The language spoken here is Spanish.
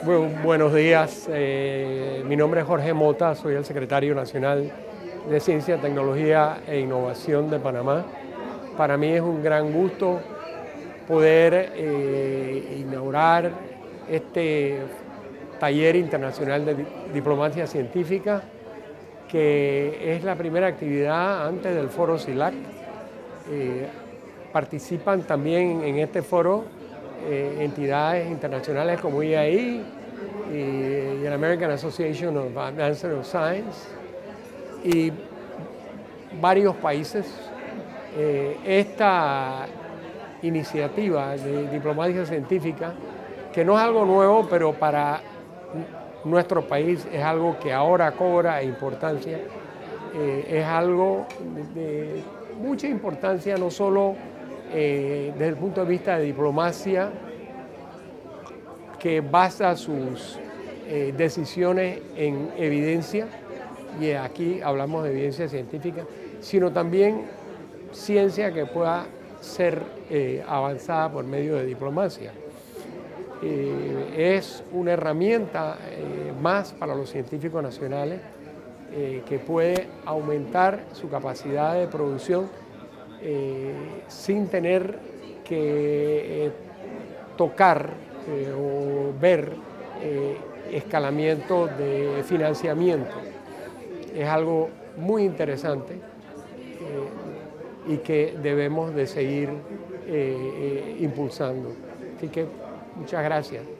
Buenos días, mi nombre es Jorge Mota, soy el secretario nacional de Ciencia, Tecnología e Innovación de Panamá. Para mí es un gran gusto poder inaugurar este taller internacional de diplomacia científica, que es la primera actividad antes del foro CILAC. Participan también en este foro entidades internacionales como IAI y la American Association of Advanced Science y varios países. Esta iniciativa de diplomacia científica, que no es algo nuevo, pero para nuestro país es algo que ahora cobra importancia, es algo de mucha importancia, no solo desde el punto de vista de diplomacia, que basa sus decisiones en evidencia, y aquí hablamos de evidencia científica, sino también ciencia que pueda ser avanzada por medio de diplomacia. Es una herramienta más para los científicos nacionales que puede aumentar su capacidad de producción sin tener que tocar o ver escalamiento de financiamiento. Es algo muy interesante y que debemos de seguir impulsando. Así que muchas gracias.